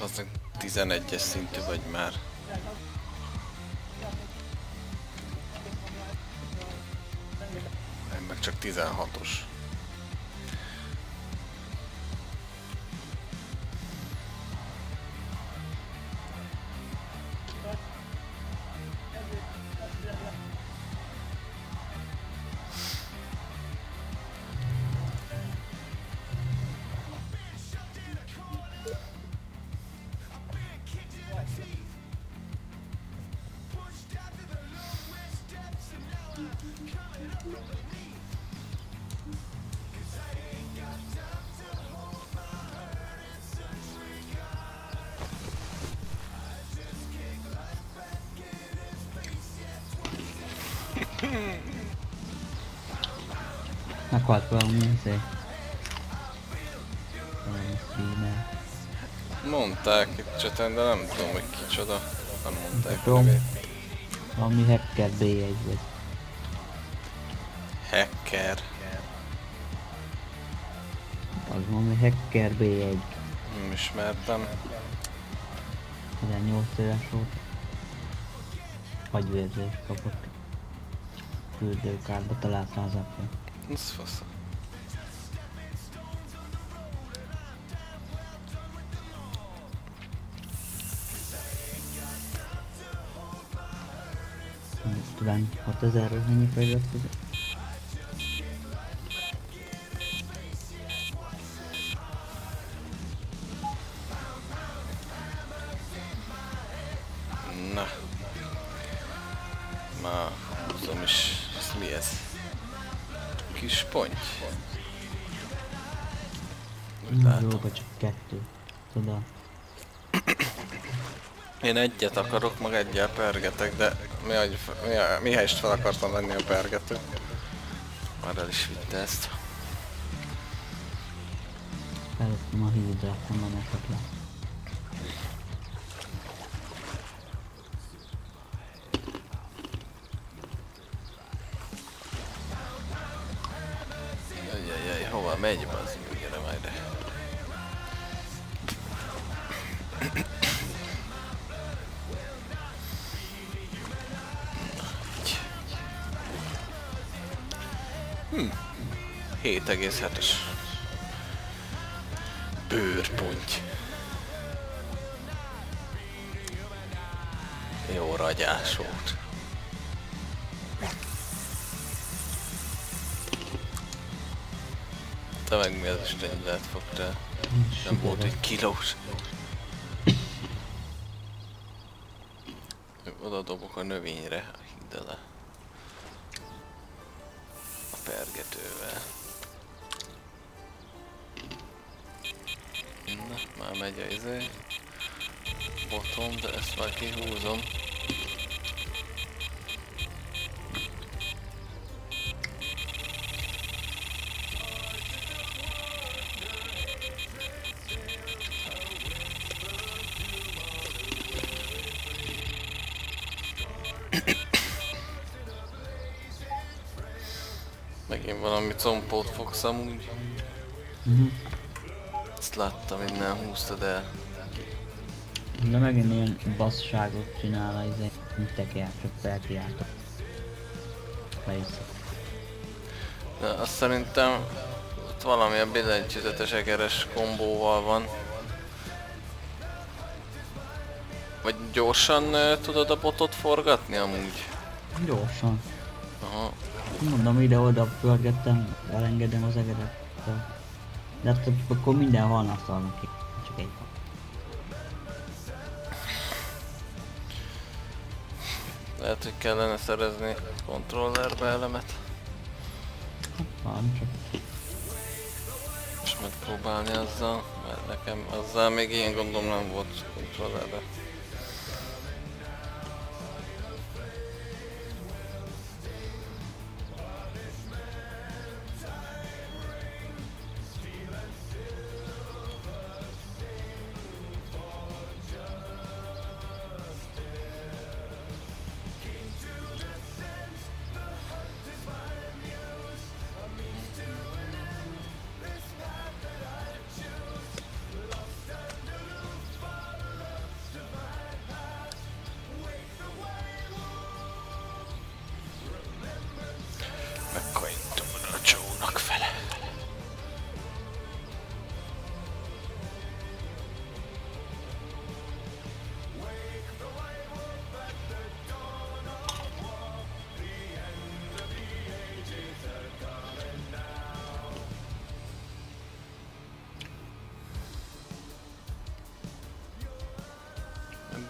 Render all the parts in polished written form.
Aztán 11-es szintű vagy már. Én meg csak 16-os. Meghalt valami izé. Valami streamer. Mondták itt cseten, de nem tudom, hogy kicsoda. Nem mondták Tudom. nevét. Valami hacker B1 vagy. Hacker. Az valami hacker B1. Nem ismertem. 18 éves volt. Agyvérzést kapott. Küldőkárba találta az apja. Ez fasz. Talán 6000-ről mennyi feliratkozó? Na. Már húzom is. Ez mi ez? Kis ponty? Úgy látom. Jóba csak 2. Tudod? Én egyet akarok, meg egyel pergetek, de mihelyest fel akartam venni a pergetőt. Már el is vitte ezt. Felvettem a hídrát, nem menekek le. Ajajaj, hova megy, bazd meg, gyere majd ide. Így. 7,7-es. Bőrponty. Jó ragyás volt. Te meg mi az Isten lehet fogtál? Nem volt egy kilós. Oda dobok a növényre, hidd el. A pergetővel. Na, már megy a izé. Botom, de ezt már kihúzom. Megint valami compót fogsz amúgy. Ezt láttam, innen húztad el. De megint ilyen bassságot csinál az izé, mint teker, csak felkiáltok. Lehiszok. De azt szerintem ott valami a billentyűzetes egeres kombóval van. Vagy gyorsan tudod a botot forgatni amúgy? Gyorsan. Aha. Mondom, ide-oda pörgettem, elengedem az egeret. De hát akkor minden halnak szalnak ki. Csak egy van. Lehet, hogy kellene szerezni kontrollerbe elemet. Van csak. És megpróbálni azzal, mert nekem azzal még ilyen gondom nem volt kontrollerbe.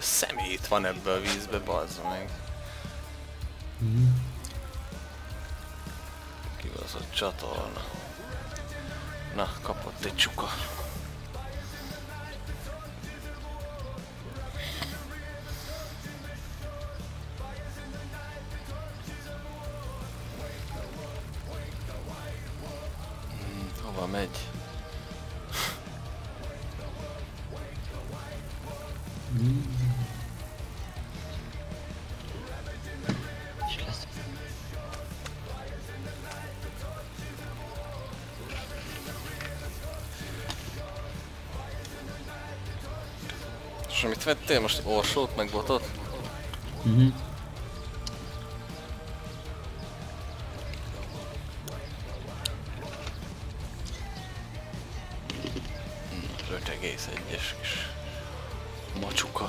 Szemét van ebbe a vízbe, bazd meg. Kibaszott csatorna. Na, kapott egy csuka. Hova megy? És lesz. És mit vettél most? Orsót meg botot? Az 5,1-es kis macsuka.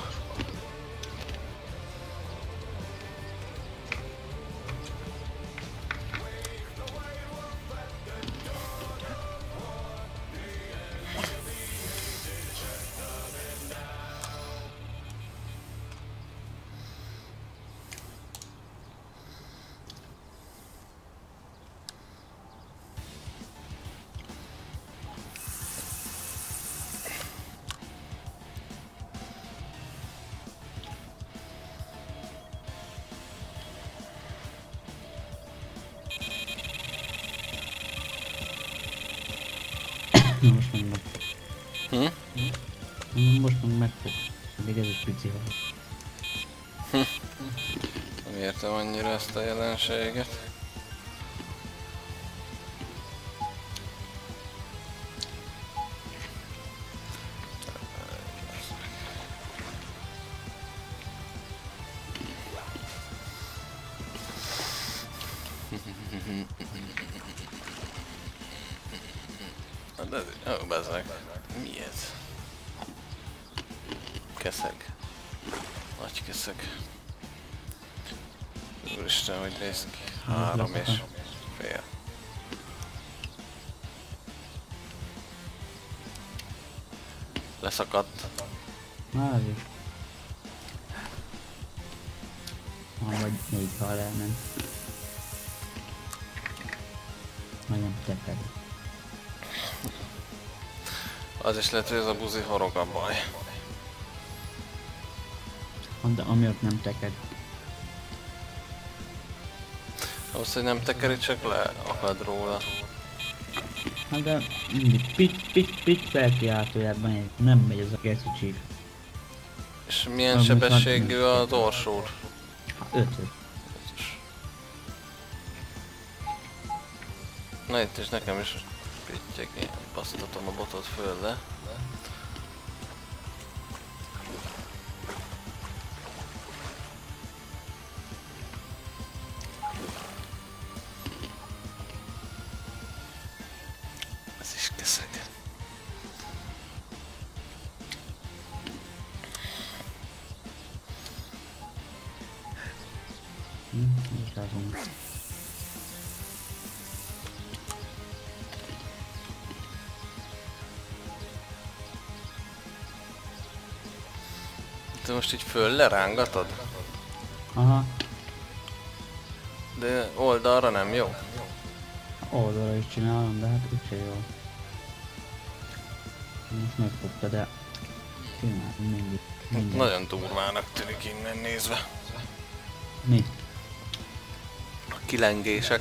Most meg megfog. Hm? Most meg megfog. Eddig ez egy pici hal. Nem értem annyira ezt a jelenséget. Ó, bezzeg. Mi ez? Keszeg. Nagy keszeg. Úristen, hogy néz ki. 3 és fél. Leszakadt. Na, ez is. Vagy 4 hal elment. Nagyon teked. Az is lehet, hogy ez a buzi horog a baj. De amiatt nem teked. Ahhoz, hogy nem tekeri, csak leakad róla. Hát de mindig pitty felkiáltójában nem megy ez a geszicsi. És milyen sebességű az orsód? 5. Na itt is nekem is pittyek, én basztatom a botot föl le. Ez is keszeg. Vizsgálom. Te most így föl lerángatod? Aha, De oldalra nem jó? oldalra is csinálom, de hát úgyse jó. Most megfogta, de csinálom mindig. Nagyon durvának tűnik innen nézve. Mi? A kilengések.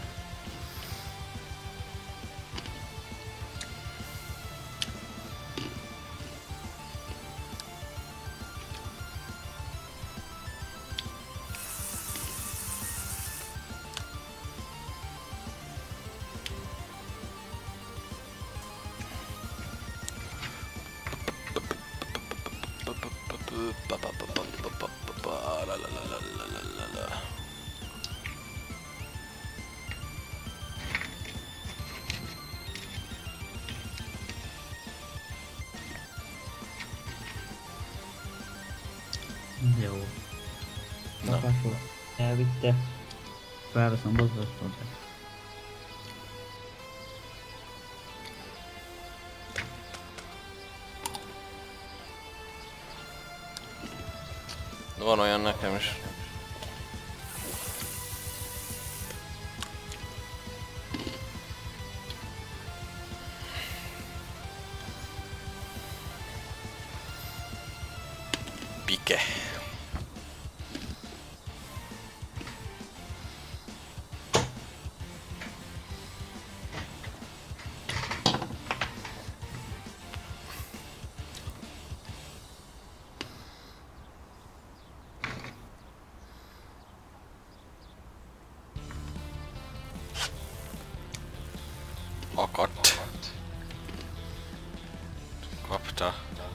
Jó. Na. Kapásol. Elvitte. Felveszem bozzasztót. Van olyan nekem is. Pike. Akadt. Kapta.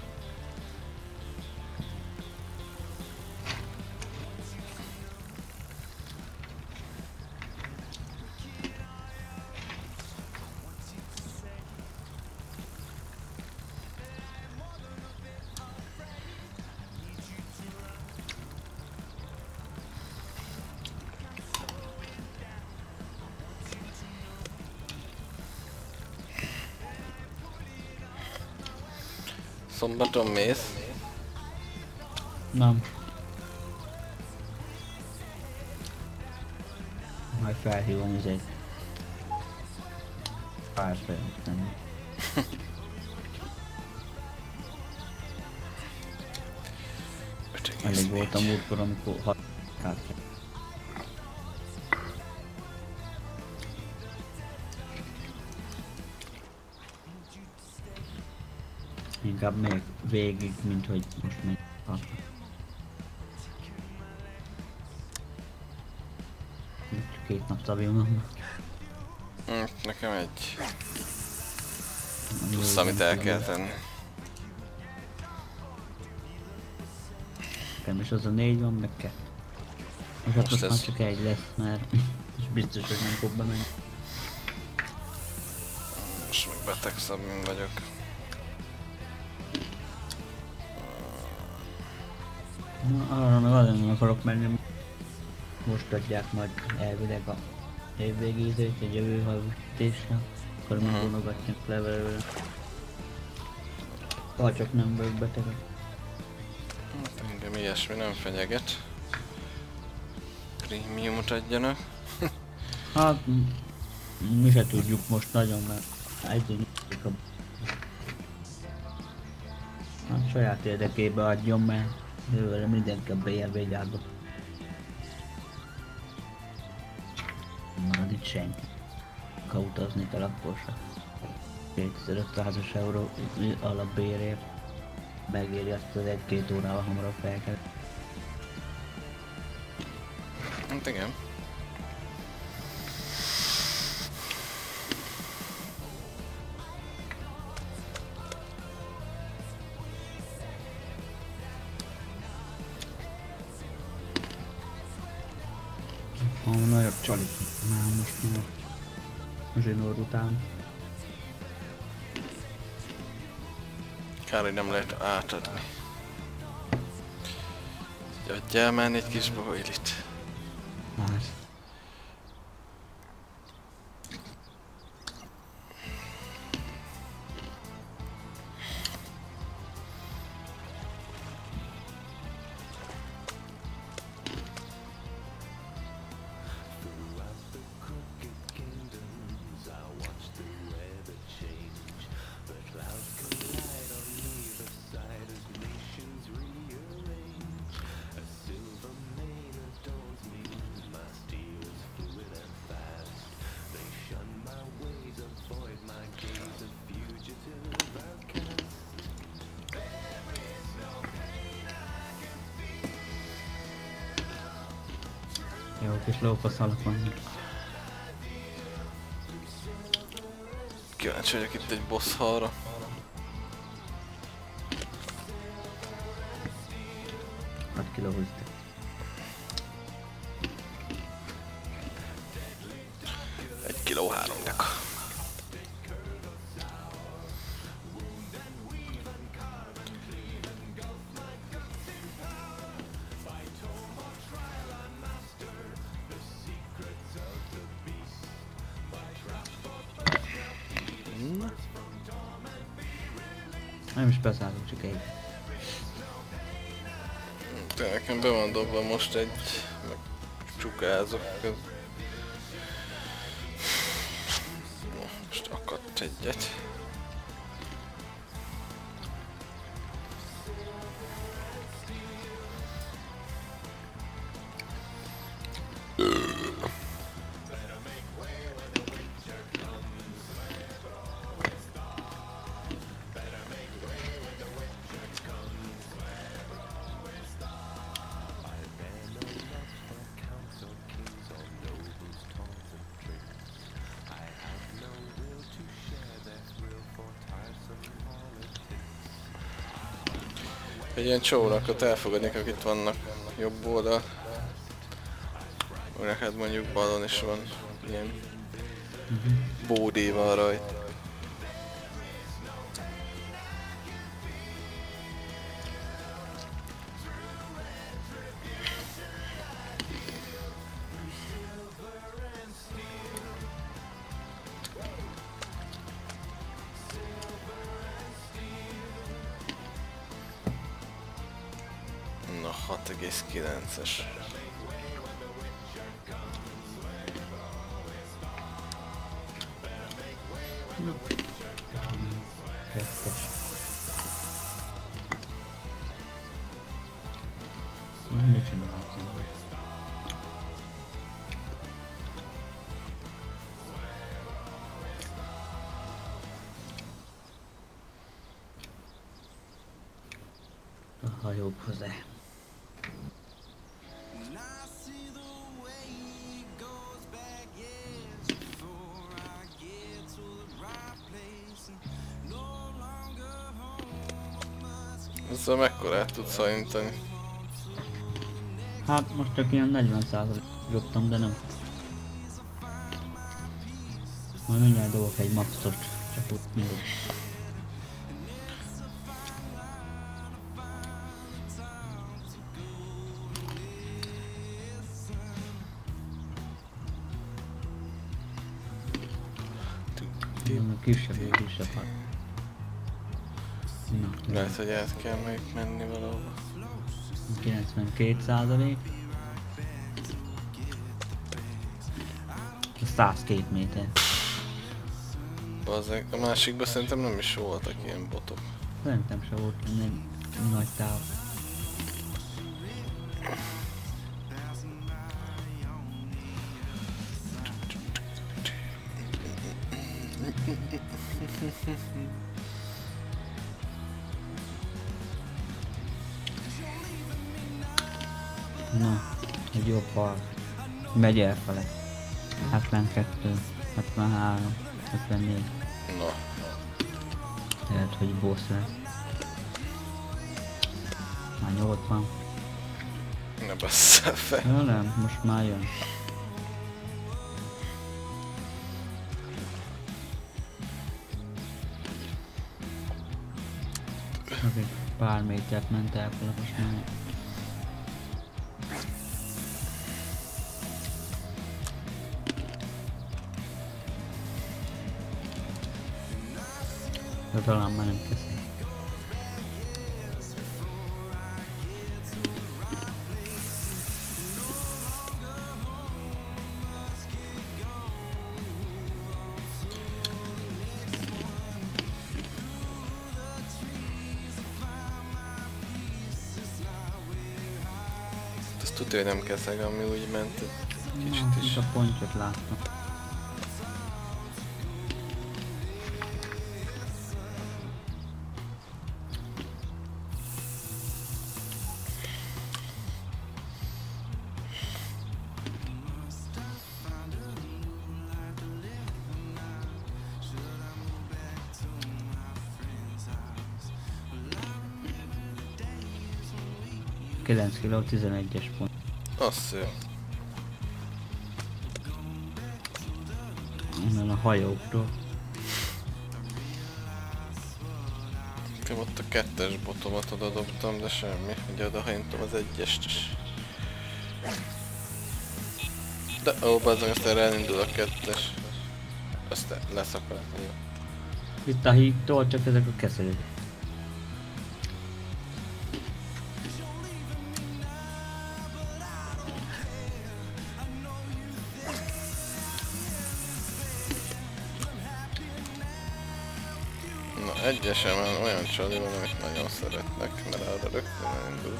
Szombaton mész? Nem. Majd felhívom izét. Pár fejleszteni. Elég volt a múltkor, amikor 6 kártya. Inkább még végig, mint hogy most még két nap stabilium. Nekem egy plusz, amit el kell tenni. Nekem is az a 4 van, meg 2. És hát most már csak egy lesz, mert és biztos, hogy nem fog bemenni. Most meg beteg szabin vagyok. Na, arra meg azért nem akarok menni. Most adják majd elvileg a évvégi időt, egy jövő havítésre. Akkor megvonogatják levelőre. Ha csak nem vagyok beteg. Hát engem ilyesmi nem fenyeget. Prémiumot adjanak. Hát mi se tudjuk most nagyon, mert egyébként a... Hát saját érdekébe adjon, mert jövőre mindenki a BRV gyárba. Marad itt senki. Ha utazni kell, akkor se. 2500-as euró alapbérért megéri azt az 1-2 órával hamarabb fel kell. Hát igen. Nagyobb csalik. Már most már zsinór után. Kár, hogy nem lehet átadni. Adjál már egy kis boilit. Már. Jó kis lófaszalak vannak. Kíváncsi vagyok itt egy boss hallra. Hát kilóhoztak. Egy kiló 3 deka. Nem is beszállunk, csak egy. Nekem be van dobva most egy, meg csukázok. Most akadt egyet. Egy ilyen csórakat elfogadnék, akik itt vannak jobb oldal. Hát mondjuk balon is van ilyen bódé van rajta. Na 6,9-es. Kettes. Mit csináltam? A hajók hozzá. Ezzel mekkorát tudsz szalintani? Hát most csak ilyen 40%-ot dobtam, de nem. Majd mindjárt dobok egy maxot, csak úgy mindegy. Kisebb hát. Na, Lehet, hogy át kell még menni valahova. 92%. 102 méter. Bazzeg, a másikban szerintem nem is voltak ilyen botok. Szerintem se volt egy nagy táv. Na, egy jó park. Megy elfele. 72, 73, 74. Na, Lehet, hogy boss lesz. Már 80. ne basszál fel. Ja, nem, most már jön. Még pár métert ment el, most már. De talán már nem teszi. Azt tudja, hogy nem kezdek, ami úgy ment egy kicsit is. A pontot láttam. Kilenc kiló, 11-es pont. Azt jó. Onnan a hajóktól. Nekem ott a 2-es botomat oda dobtam, de semmi. Ugye oda hajtom az 1-est is. De ó, bazzag, aztán elindul a 2-es. Aztán leszakadt. Itt a hídtól csak ezek a keszerek. Egyesen olyan csali van, amit nagyon szeretnek, mert arra rögtön elindul.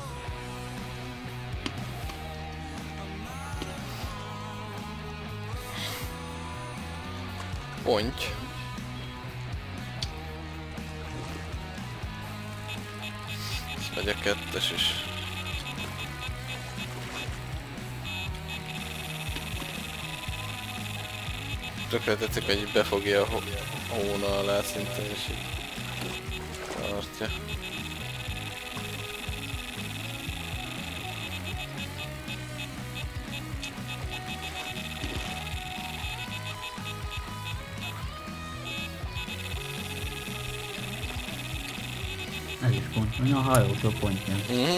Ponty. Ez megy a kettes is. Tökre tetszik, hogy így befogja a hóna alá szinte, és így tartja. Ez is pont, olyan a hajósok pontja.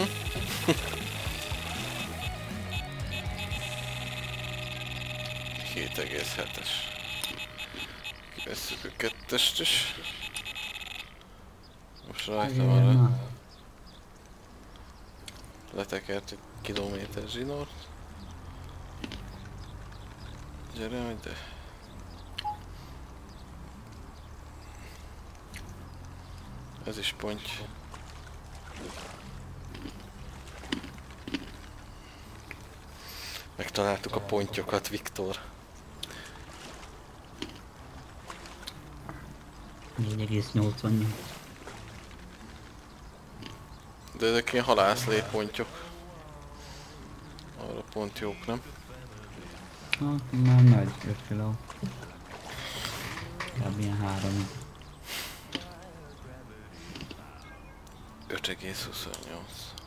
7,7-es. Kivesszük a kettest is. Most rajta van rá. Letekert egy kilométer zsinort. Gyere, hogy de. Ez is ponty. Megtaláltuk a pontyokat, Viktor. 4,88. De ezek ilyen halászléppontyok. Arra pont jók, nem? Már nagy 5 kiló. Kb. Ilyen 3. 5,28.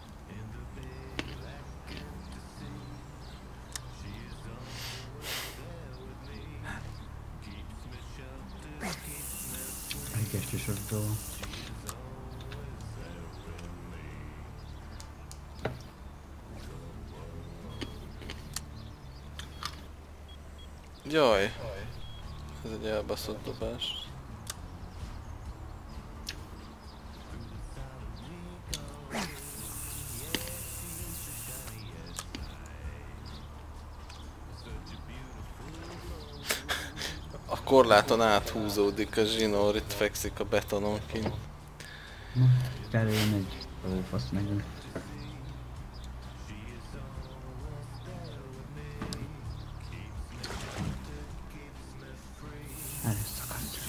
Egyes sortól. Jaj! Ez egy elbaszott dobás. A korláton áthúzódik a zsinór, itt fekszik a betonon kint. Na, előjön egy lófasz megint. Előszakadt.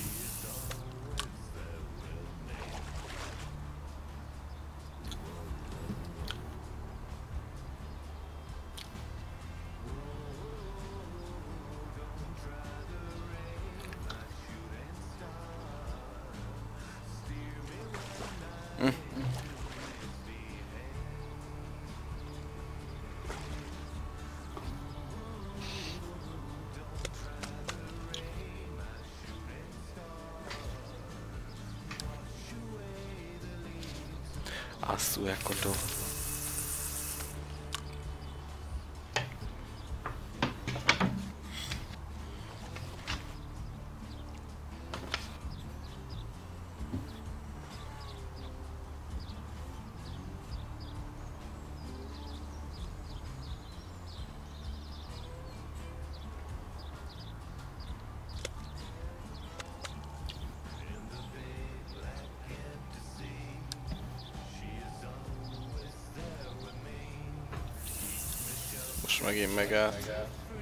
Asszú ekkotó. Most megint megállt.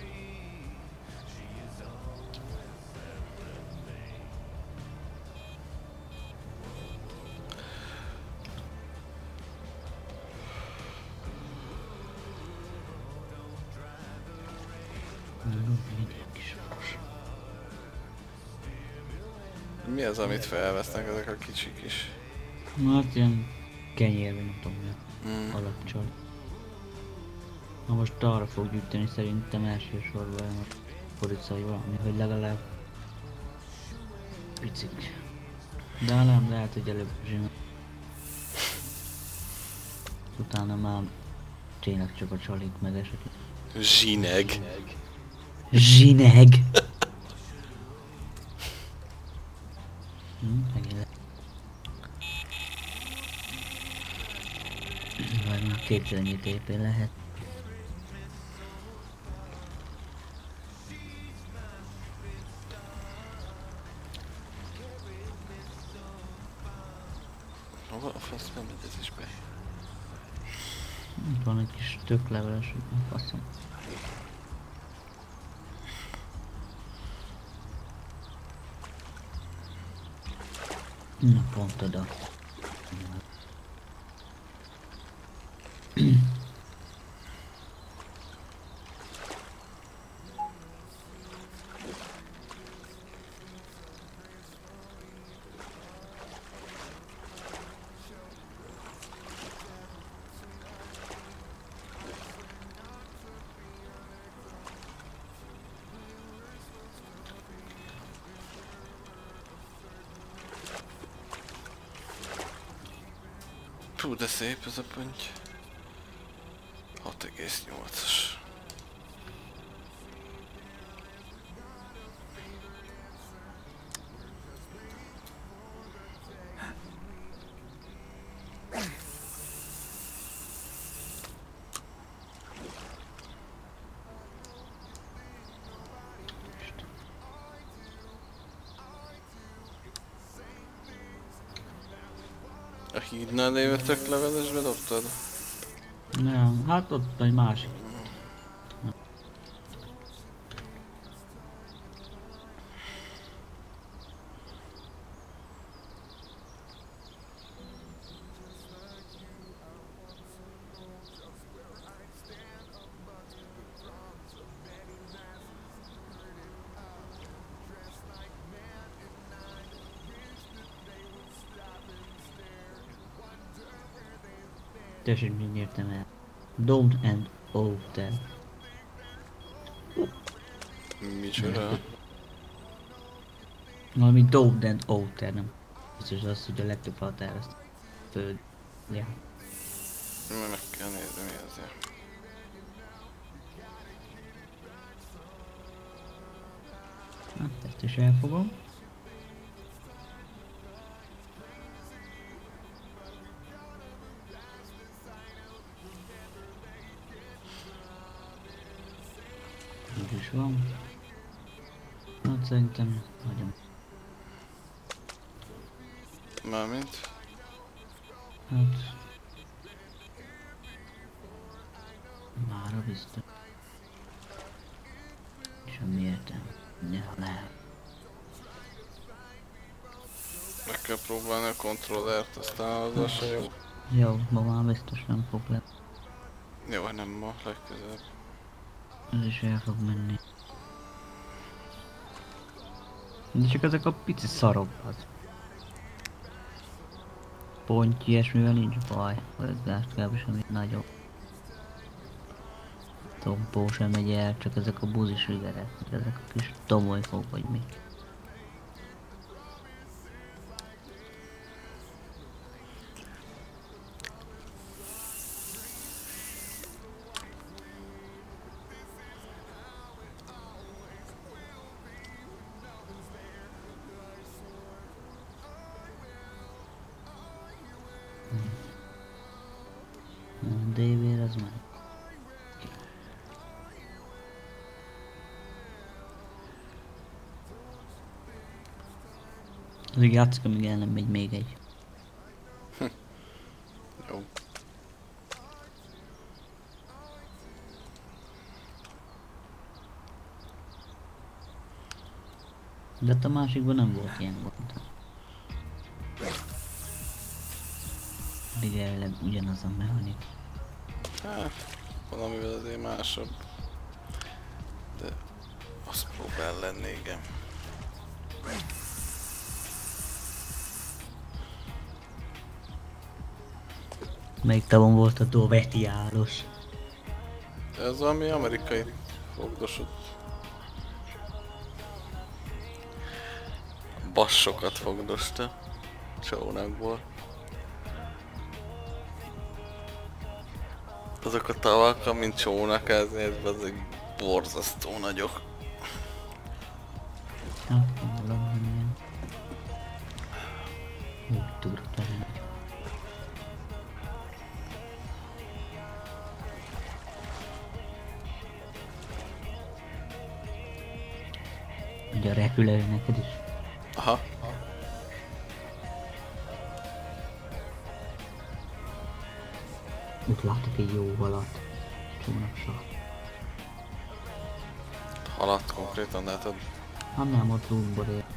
Mi az, amit felvesznek ezek a kicsik is? Hát ilyen kenyérben, nem tudom mi. Alapcsal. Na most arra fog gyűjteni szerintem elsősorban a poricai valami, hogy legalább picik. De nem lehet, hogy előbb zsinag. Utána már tényleg csak a csalik meg esetleg. Zsineg. Zsineg! Megint le. Vagy már 2000 TP lehet. ez is be. Itt van egy kis tökleveles, faszom. Na pont oda. Hú, de szép ez a pönty. 6,8-as. A hídnál lévő töklevelesbe dobtad? Nem, hát ott egy másik. Tessék, még értem el. Don't and outer. Micsoda? Valami don't and outer, nem. Biztos az, hogy a legtöbb határ azt föld. Ja. Meg kell nézni, mi azért. Hát ezt is elfogom. Így is van. Hát szerintem hagyom. Mármint? Hát... Mára biztos. Semmi értelme. Ja, lehet. Meg kell próbálni a kontrollert, aztán az se jó. Jó, ma már biztos nem fog le. Jó, nem ma, legközelebb. Ez is el fog menni. De csak ezek a pici szarok az. Pont ilyesmivel nincs baj. Mozgást kb. Semmi nagyobb. Tompó sem megy el, csak ezek a buzis rigerek. Ezek a kis tomolykok vagy mi. Dévér az meg. Addig játszik, amíg el nem megy még egy. Jó. De hát a másikban nem volt ilyen gond. Pedig elvileg ugyanaz a mechanik. Hát, valamivel azért másabb. De azt próbál lenni, igen. Melyik tavon volt a Dovetiálos? Ez valami amerikai fogdosott. Bassokat fogdosta. Csónakból. Azok a tavak, mint csónak, ezért azok borzasztó nagyok. Hát, valami ilyen. Úgy tudott lenni. Ugye a repülő neked is? Aha. Ott láttak egy jó halat. Csónaksav. Halat konkrétan látod? Hát nem, ott lootból él.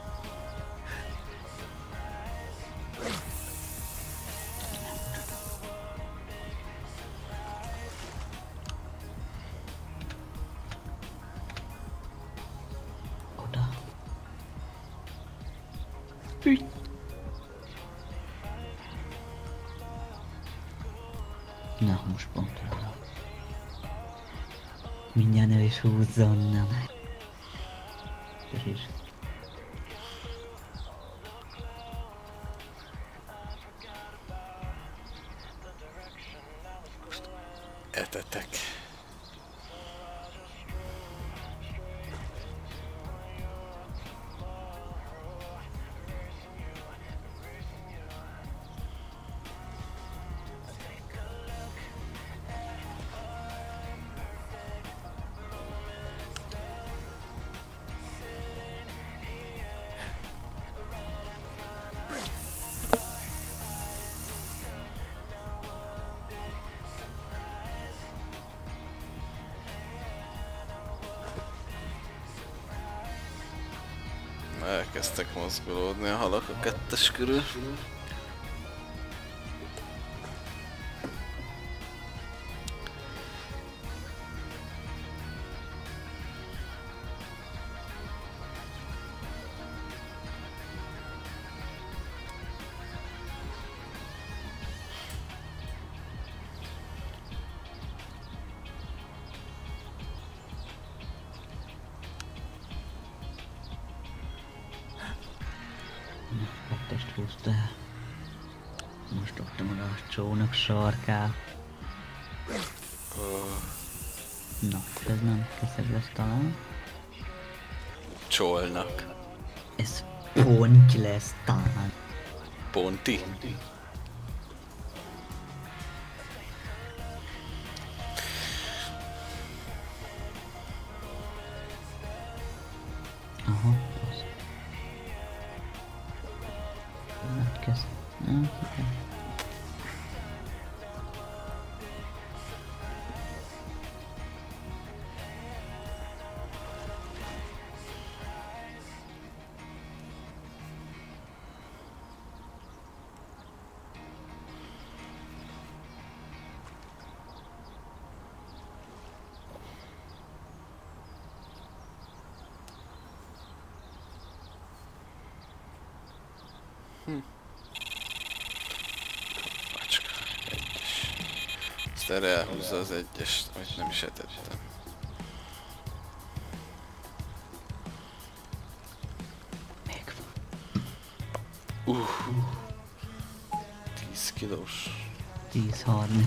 Oda. Fűt. Na, most pont oda. Mindjárt el is húzzon, nem. És Etetek. Elkezdtek mozgolódni a halak a kettes körül. kettest húzta el. Most dobtam oda a csónak sarkát. Na, ez nem keszeg lesz talán. Csolnak. Ez ponty lesz talán. Ponti? Aha, az. Megkezd. Nem, igen. Macska, egyes. Azt erre elhúzza az egyest, amit nem is etettem. Még van. 10 kilós. 10-30.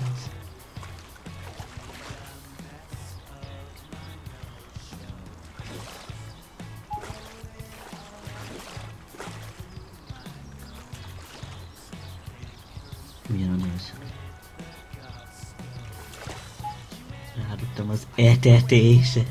Ugyanúgy az. Rádugtam az etetéset.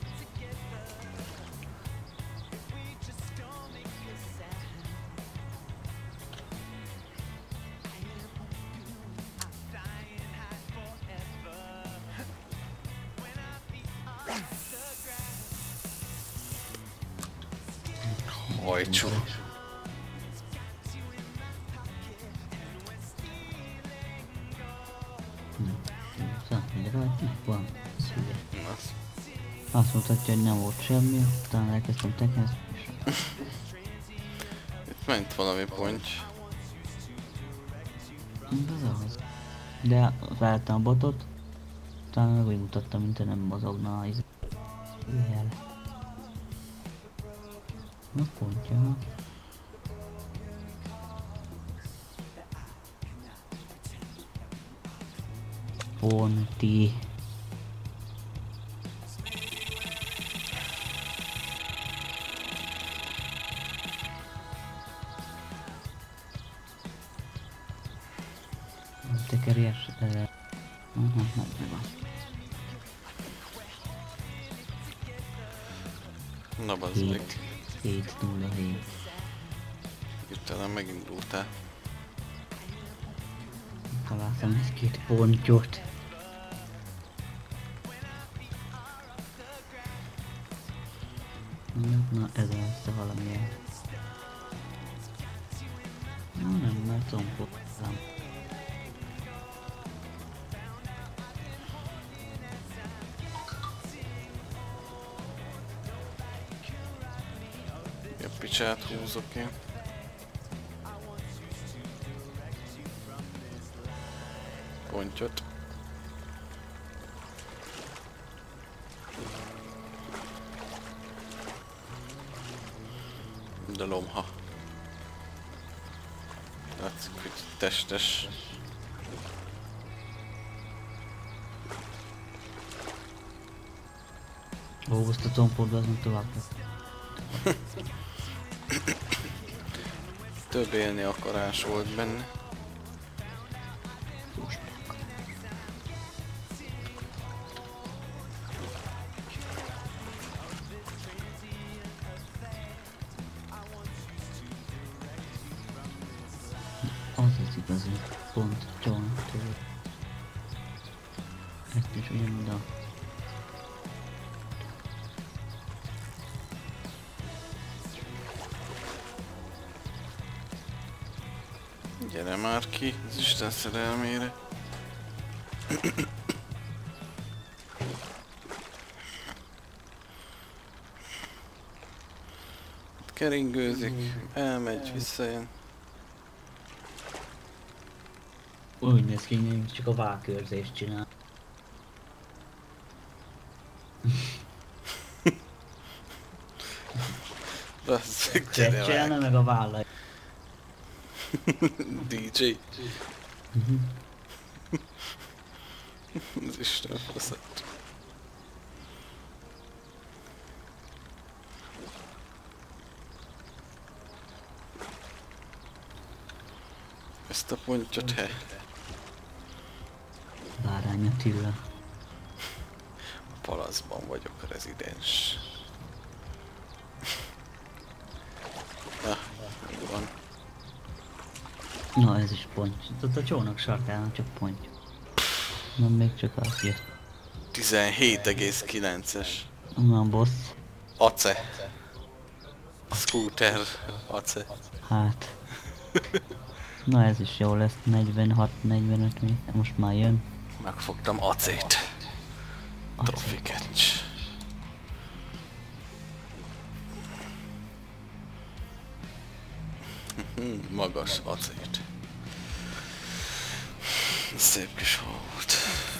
Hajcsú. Szóval, hogy rajta van szüge. Az. Azt mutatja, hogy nem volt semmi, utána elkezdtem tekezni, és Itt ment valami ponty. ez az. De feltettem a botot, utána meg úgy mutattam, mint nem mozogna a jel. Na pontja. Ponti. Tekerjes. Megvan. Na bazd meg. 7-0-7. Hirtelen megindultál. Találtam egy-két pontyot. Na ez lesz a valamilyen. Na nem, mert combottam. Jobb picsát húzok én. Pontyot. De lomha. Látszik, hogy testes. Ó, azt a combotba az meg tovább. Több élni akarás volt benne. Az igazi pont csónaktól. Ezt is ugyanoda. Gyere már ki az Isten szerelmére. Keringőzik, elmegy, visszajön. Úgy néz ki, hogy csak a válkörzést csinál. Basszeg, gyere már. Csinálna meg a vállai. DJ. Az Isten faszát. Ezt a pontyot, he. Bárány Attila. Palaszban vagyok rezidens. Na, mi van? Na ez is pont. Ott a csónak sarkán csak pont. Na még csak azt jött. 17,9-es. Na boss. Ace. Scooter. Ace. Hát. Na ez is jó lesz. 46-45 mi? Most már jön. Megfogtam acét. Trophy catch. Magas acét. Szép kis hol volt.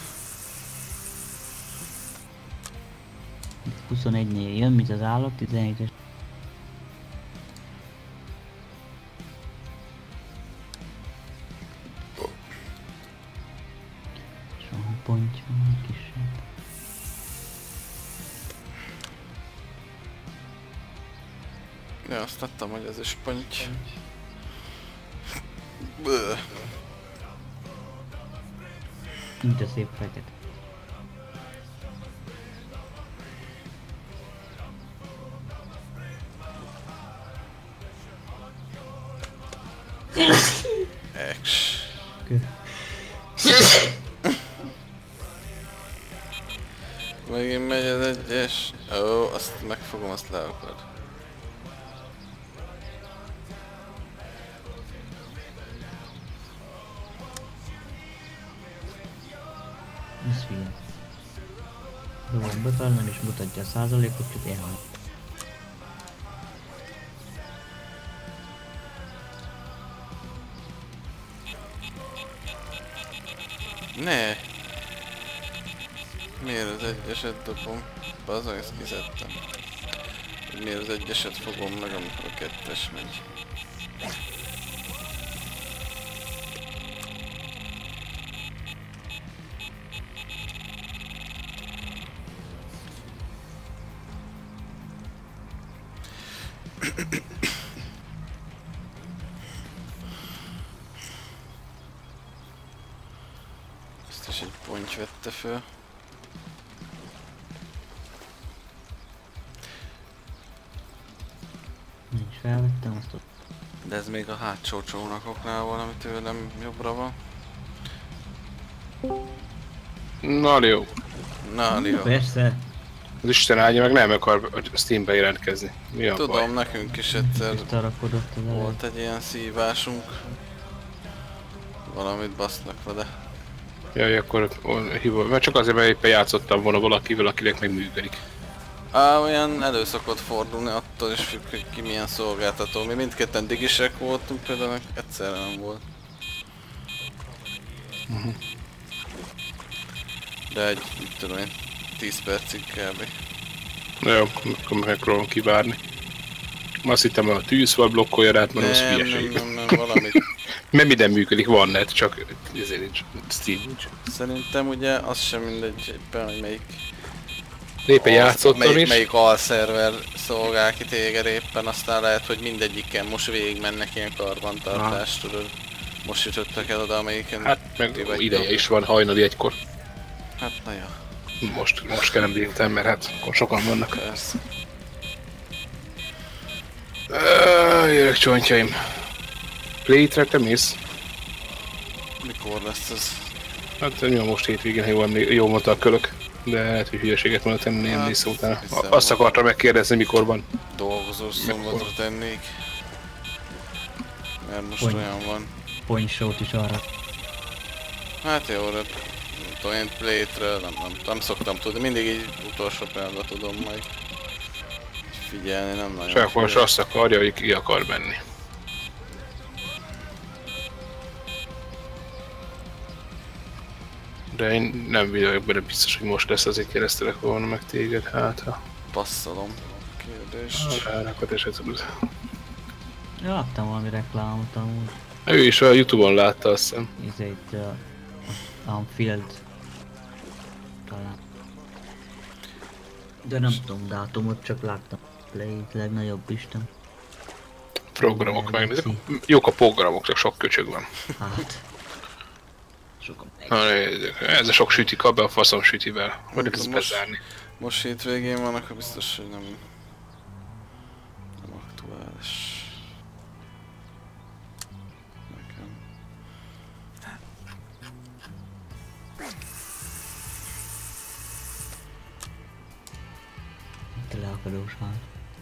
21-nél jön, mint az állat, 17-es. Soha pontja, kisebb. Ja, azt adtam, hogy ez is ponty. Böööö. Mint a szép fekete. Eks. Megint megy az egyes. Ó, azt megfogom, azt le akarod. Ez figyelj. Dobom be fel, nem is mutatja a százalékot, csak elhagy. Ne! Miért az egyeset dobom? Bazzag, ezt kiszedtem. Miért az egyeset fogom meg, amikor a kettes megy? Ezt is egy ponty vette föl. Nincs felvettem azt ott. De ez még a hátsó csónakoknál valami tőlem jobbra van. Na jó. Na, jó. Persze. Az Isten áldja meg nem akar a Steambe jelentkezni. Mi a baj? Tudom, nekünk is egyszer Tarakodott az elején. volt egy ilyen szívásunk. Valamit basznak vele. Jaj, akkor hívom. Mert csak azért, mert éppen játszottam volna valakivel, akinek meg működik. Olyan elő szokott fordulni, attól is függ, hogy ki milyen szolgáltató. Mi mindketten digisek voltunk, például egyszerre nem volt. De egy, mit tudom én, 10 percig kb. Na jó, akkor megpróbálom kivárni. Azt hittem, hogy a tűzfal blokkolja rá, mert az hülyeség. nem, valamit. Mert minden működik, van net, csak ezért nincs, Steam nincs. Szerintem ugye az sem mindegy éppen, hogy melyik... Éppen játszottam is. Melyik alszerver szolgál ki téged éppen, aztán lehet, hogy mindegyiken most végigmennek ilyen karbantartást, tudod. Most jutottak el oda, amelyiken... Hát meg ideje is van, hajnali egykor. Hát na jó. Most kellem délután, mert hát akkor sokan vannak. Persze. Jövök csontjaim. Playtre te mész? Mikor lesz ez? Hát jó, most hétvégén, ha jól mondta a kölök. De lehet, hogy hülyeséget mondott tenni én vissza utána. Azt akartam megkérdezni, mikor van. Dolgozós szombatra tennék. Mert most olyan van. Point show-t is arra. Hát jó, de tudom én Play-re nem szoktam tudni, mindig így utolsó pillanatban tudom majd figyelni, nem nagyon. Csak most azt akarja, hogy ki akar menni. De én nem vagyok benne biztos, hogy most lesz, azért kérdeztelek volna meg téged, hát ha... Passzolom a kérdést. Árakat se tudod. Láttam valami reklámot amúgy. Ő is a Youtube-on látta, azt hiszem. Itt Unfield. Talán. De nem tudom dátumot, csak láttam. Play legnagyobb isten. Programok megnézik. Jók a programok, csak sok köcsög van. Hát. Sokan meg. Na nézzük, ez a sok süti, kap be a faszom sütivel. Hogy ezt bezárni. Most hétvégén van, akkor biztos, hogy nem aktuális. Nekem. Itt a leakadós ház.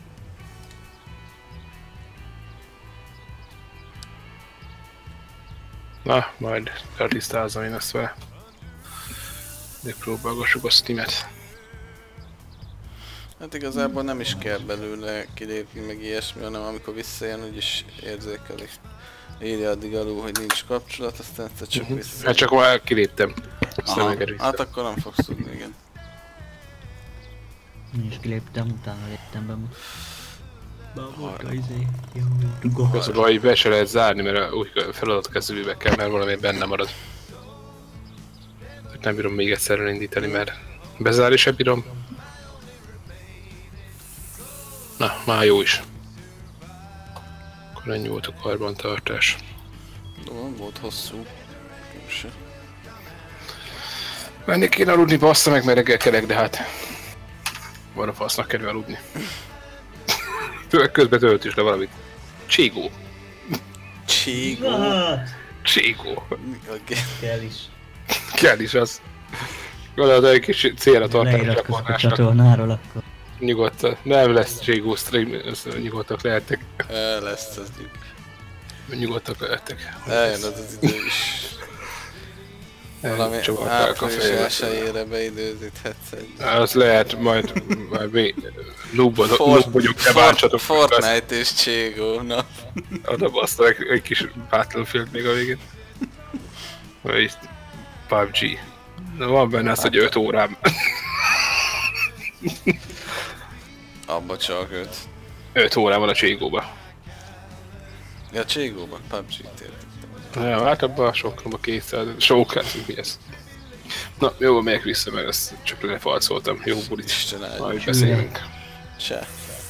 Na, majd eltisztázom én ezt vele. De próbálgassuk a Steam-et. Hát igazából nem is kell belőle kilépni meg ilyesmi, hanem amikor visszajön, úgyis érzékeli. Írja addig alul, hogy nincs kapcsolat, aztán egyszer csak vissza. Hát csak már kiléptem. Azt nem megerőztem. Hát akkor nem fogsz tudni, igen. Én is kiléptem, utána léptem be. Az a baj, hogy be se lehet zárni, mert úgy feladatkezelőbe kell, mert valami benne marad. Nem bírom még egyszer elindítani, mert bezárni sem bírom. Na, már jó is. Akkor ennyi volt a karbantartás. Jó, volt hosszú. Se. Menni kéne aludni, bassza meg, mert reggel kelek, de hát... Van a fasznak kedve aludni. Közben tölt is le valamit. Cségó. Cségó? Cségó. Okay. Kell is. Kell is az. Gondolod, egy kis célra tartani a Leiratkozok a csatornásnak. csatornáról akkor. Nyugodtan. Nem lesz Cségó stream, nyugodtak lehettek. Lesz az Nyugodtak lehettek. Eljön az idő is. Valami április elsőjére beidőzíthetsz egy... Az lehet, majd mi lúbbonyok, te bántsatok. Fortnite és Cségó nap. Oda baszta meg egy kis Battlefield még a végén. Vagy PUBG. De van benne az, hogy 5 órám. Abba csak 5. 5 órám van a Cségóba. Ja, Cségóban, PUBG-t értettem. Ja, hát abban sokban 200, sok, hát mi ez? Na, jó, megyek vissza, mert ezt csak lefalcoltam. Jó bulit. Isten áldja. Majd beszélünk. Se.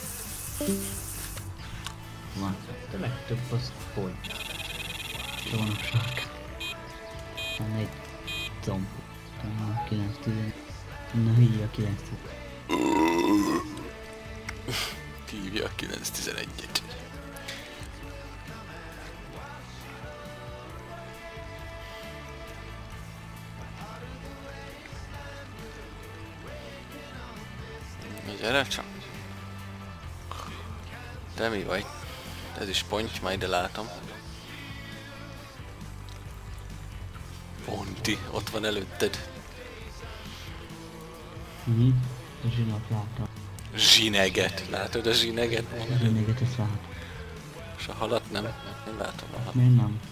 Van. De legtöbb az point. Csónapság. Van egy zomb. Talán 9-10. Na hívja 9-10. Hívja a 9-11-et. Gyere csak! De mi vagy? Ez is ponty, majd ide látom. Ponti, ott van előtted. A zsinat látom. Zsineget. Látod a zsineget? A zsineget ezt látom. És a halat nem? Nem látom a halat. Miért nem?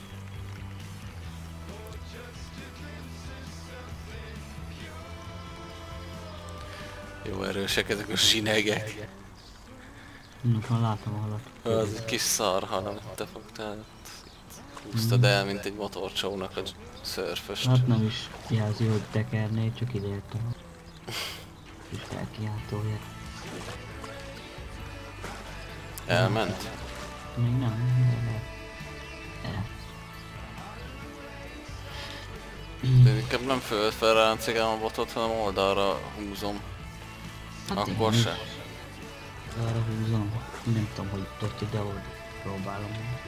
Jó erősek ezek a zsinegek. Most már látom a halat. Az egy kis szarhal, amit te fogtál. Húztad el, mint egy motorcsónak a szörföst. Hát nem is jelzi, hogy tekerné, csak ideértem. És felkiáltója. Elment? Még nem, de De inkább nem felráncigálom a botot, hanem oldalra húzom. hát Akkor én se. is arra húzom. Nem tudom, hogy ott ide-oda próbálom.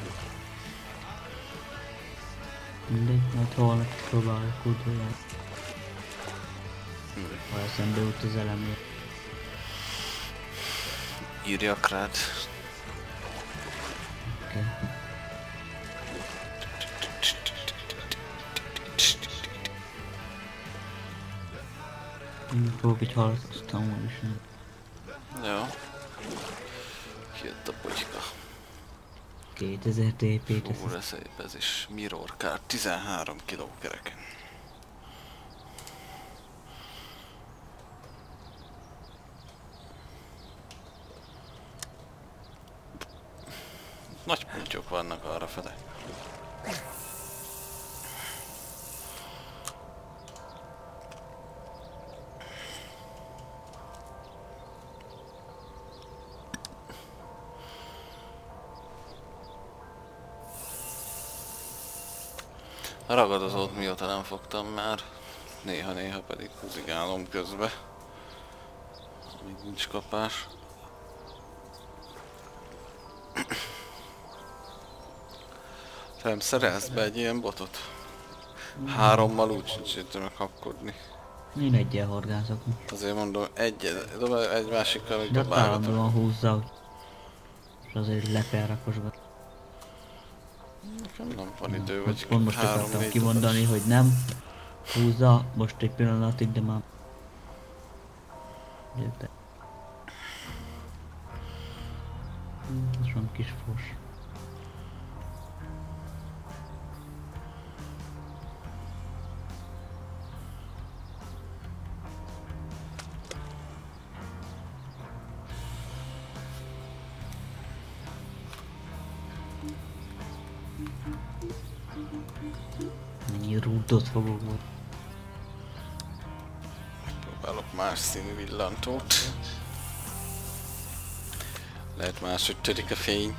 Mindegy, majd holnap próbálok utoljára. Ha eszembe jut az elemért. Írjak rád. Oké. Én fogok egy halat, aztán úgyis nem. Jó. Kijött a putyka. 2000 TP-t Úr, ez szép, ez is Mirror Card 13 kiló kereken. Nagy pontyok vannak arrafele. A ragadozót mióta nem fogtam már, néha-néha pedig húzigálom közbe, amíg nincs kapás. Fem, szerezz be egy ilyen botot? 3-mal úgy sincs érte megkapkodni. Én egyel horgászok. Azért mondom, egy másikkal még De ott dobálgatom. állandóan húzza, hogy... És azért le kell rakosgatni. Nekem nem van idő, vagy Pont most akartam 3-4 kimondani, hogy nem húzza, most egy pillanatig, de már... Érte. Ez van kis fos. Mennyi rúdot fogok volt. Próbálok más színű villantót. Lehet máshogy törik a fény.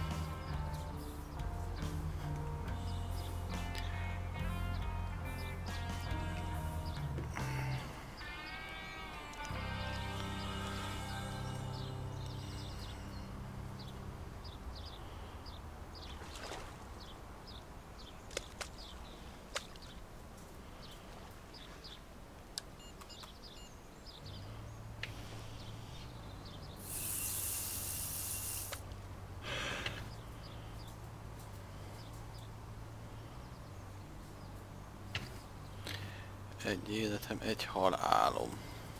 Egy életem, egy halálom.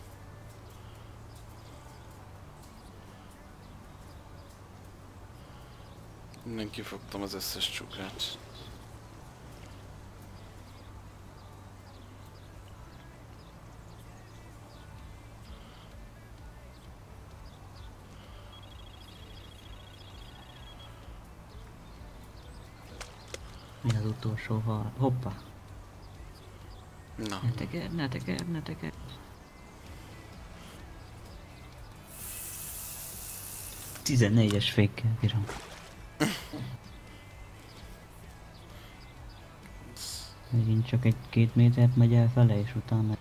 Innen kifogtam az összes csukrát. Mi az utolsó hal? Hoppá! Na, Ne teker, ne teker, ne teker. Tizennégyes fékkel bírom. Megint csak egy-két métert megy elfele, és utána...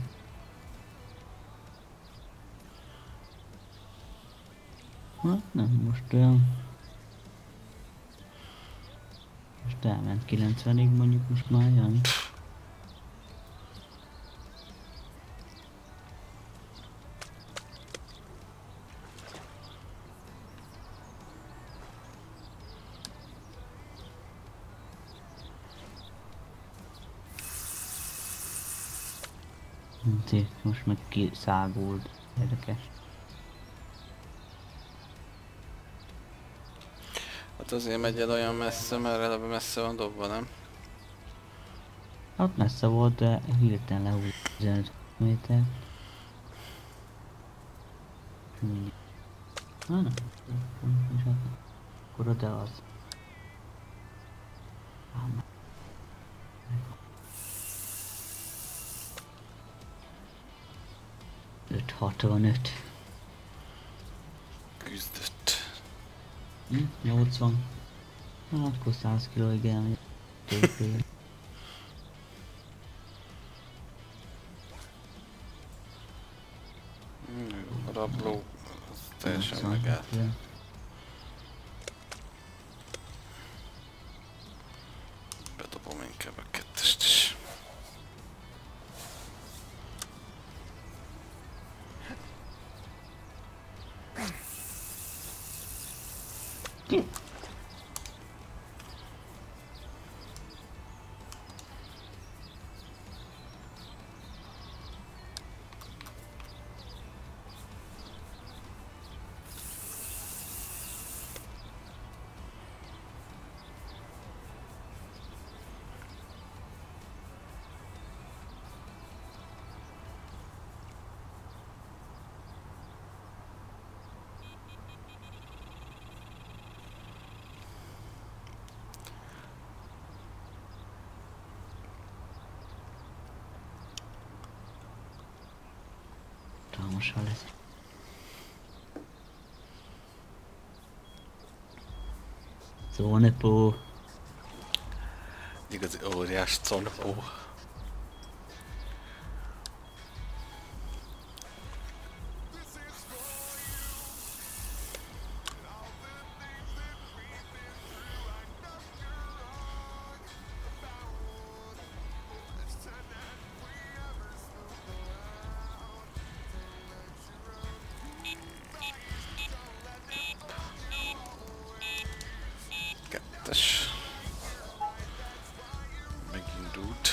Hát nem, most olyan... Most elment 90-ig mondjuk, most már jön. Most meg kiszágult. Érdekes. Hát azért megy el olyan messze, mert eleve messze van dobva, nem? Hát messze volt, de hirtelen lehúzott 15 méter. Nem. Akkor oda az. 565. Küzdött. 80. Hát akkor 100 kilóig elmegy. A rabló az teljesen megállt. Bedobom inkább a kettest is. Talmasan lesz. Zonepó. Igazi óriás compó. Kettes. Megindult.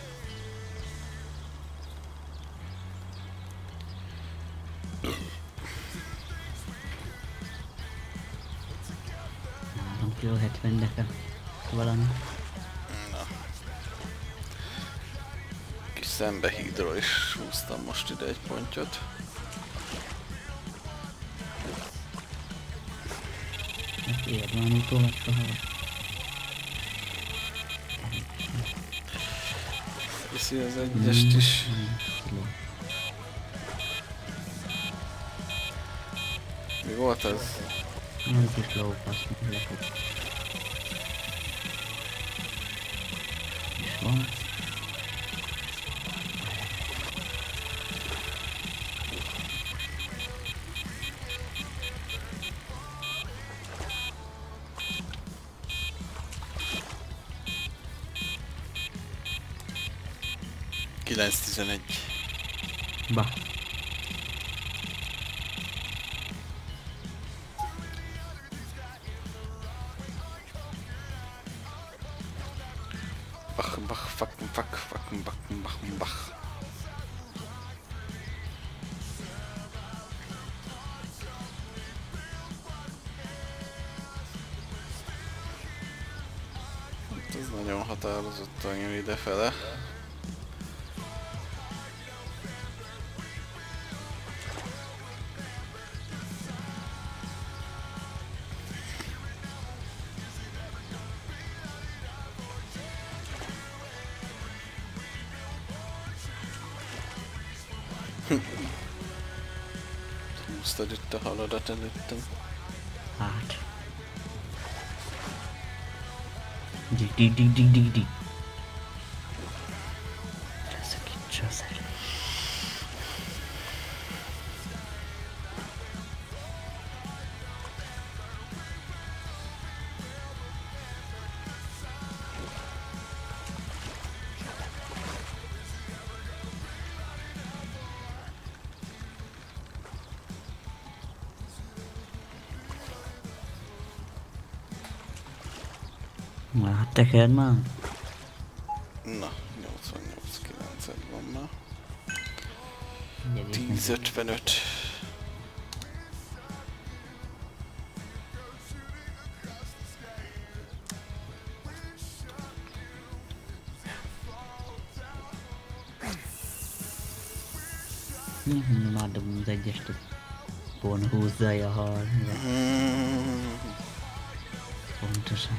Kilo 70 nekem. Valami. Na. Kis szembehídról is húztam most ide egy pontyot. Hát ér van utólag soha. Viszi az egyest is. Mi volt az? Nem kis lófasz, lefog. És van. Kilenc 11. Ba. Bach, bach, fuck, fuck, fuck, bach, bach, bach. Hát ez nagyon határozottan jön idefele. Húztad itt a haladat előttem. Hát. Dig, dig, dig, dig, dig, dig. Szakíts az erő. Hát tekerd már. Na, 88-9 van már. 10.55. Már dobom az egyest, volna húzza a hal. Pontosan.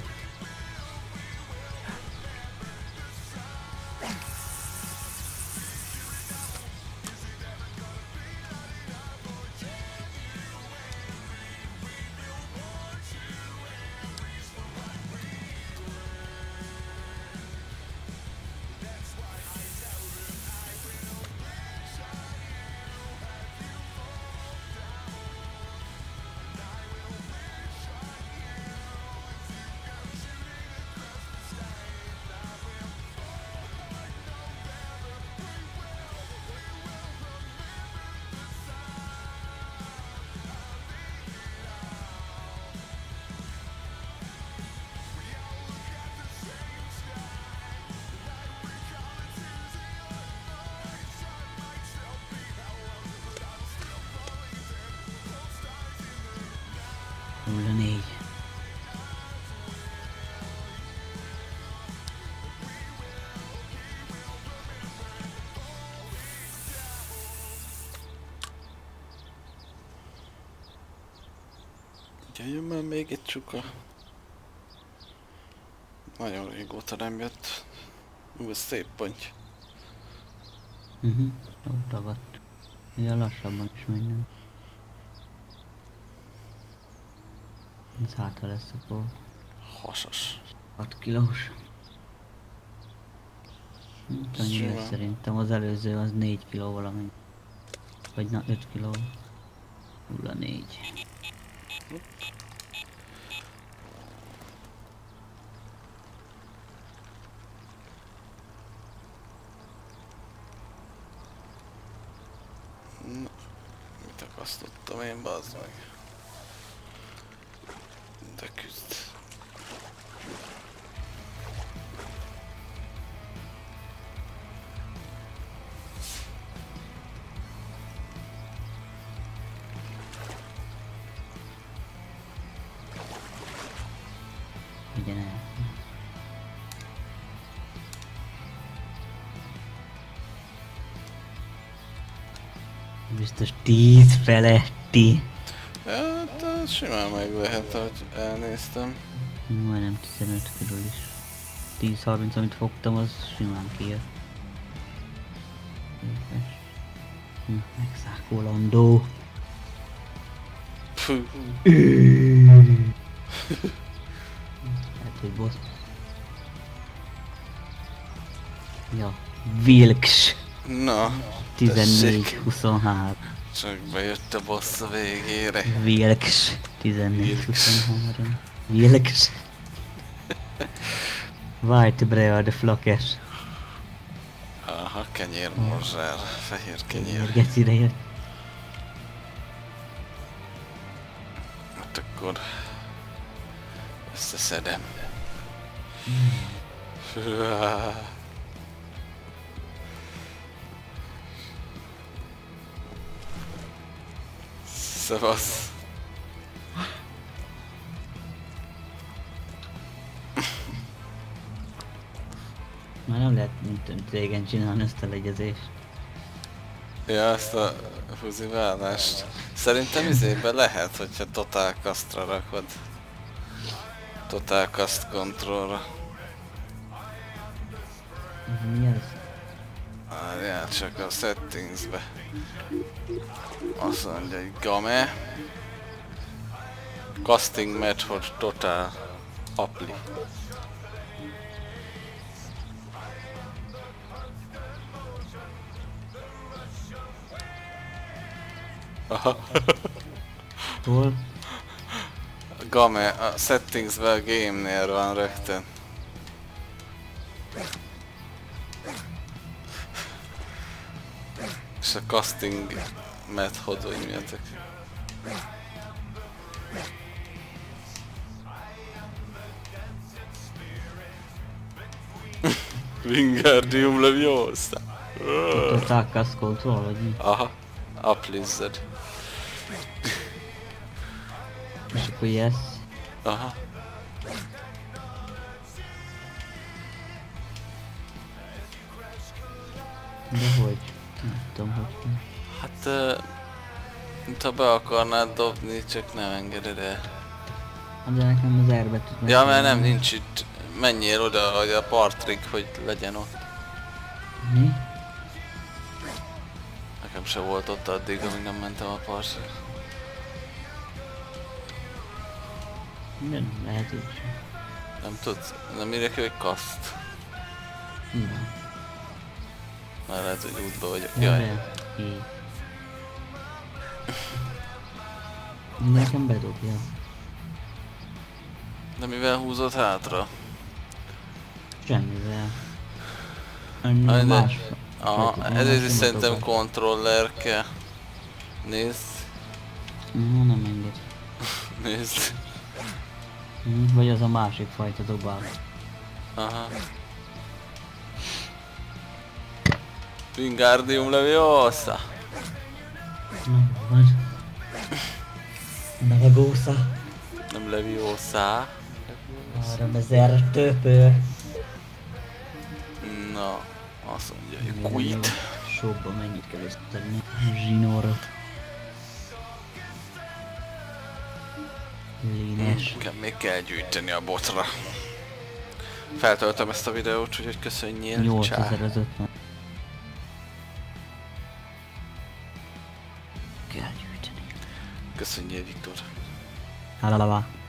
Nulla 4. Jöjjön már még egy csuka. Nagyon régóta nem jött. Ez szép ponty. Ott ragadt. Ilyen lassabban is minden. Ez hátra lesz akkor Hasas. 6 kilós. Annyi Simán. lesz szerintem, az előző az 4 kiló valamennyi. Vagy na 5 kiló. 0,4. Na, mit akasztottam én, bazd meg. De küzd. Vigyen el. Biztos 10 feletti. Hát, az simán meg lehet, hogy elnéztem. Majdnem 15 körül is. 10-30, amit fogtam, az simán kijött. Megszákolandó. Fú. Hát, hogy boss. Ja, Vilks. Na, tessék. 14-23. Csak bejött a boss a végére. Vilks. 14-23. Vilks. White bread flakes. Aha, kenyérmorzsár, fehér kenyér. Gecire jött. Hát akkor összeszedem. Szevasz. Már nem lehet mint régen csinálni ezt a legyezést. Ja, ezt a fuziválást. Szerintem izében lehet, hogyha Total Castra rakod. Total Cast Controlra. Mi az? Várjál csak a settingsbe. Azt mondja, hogy game. Casting method total apply. Aha. Hol? A game, a settingsben a game-nél van rögtön. És a casting method, hogy milyetek. Wingardium Leviosa. Ott a Takas Control, vagy mi? Aha. Uplizzed. És akkor yes. Aha. De hogy? Nem tudom, hogy kell. Hát... ha be akarnád dobni, csak nem engeded el. Hát de nekem az R betűt meg Ja, kell mert nem, venni. nincs itt. Menjél oda, hogy a partrig, hogy legyen ott. Mi? Nekem se volt ott addig, amíg nem mentem a partra. De nem lehet így sem. Nem tudsz? Nem írják, hogy kaszt. Igen. Már lehet, hogy útba vagyok. De Jaj. be. Így. Nekem bedobja. De mivel húzod hátra? Semmivel. Ah, de- Más. Aha, Más ezért is nem szerintem adok. kontroller kell. Nézd, Nem enged. nézd. Vagy az a másik fajta dobál. Aha. Wingardium Leviosa. Vagy. Nevegósza. Nem Leviosa. 3000 töpör. Na, azt mondja, hogy quit. Shopba mennyit kell összetenni? Zsinóra. Línes. Még kell gyűjteni a botra. Feltöltöm ezt a videót, úgyhogy köszönjél. 8000 az 50. Kell gyűjteni. Köszönjél, Viktor. Halalala.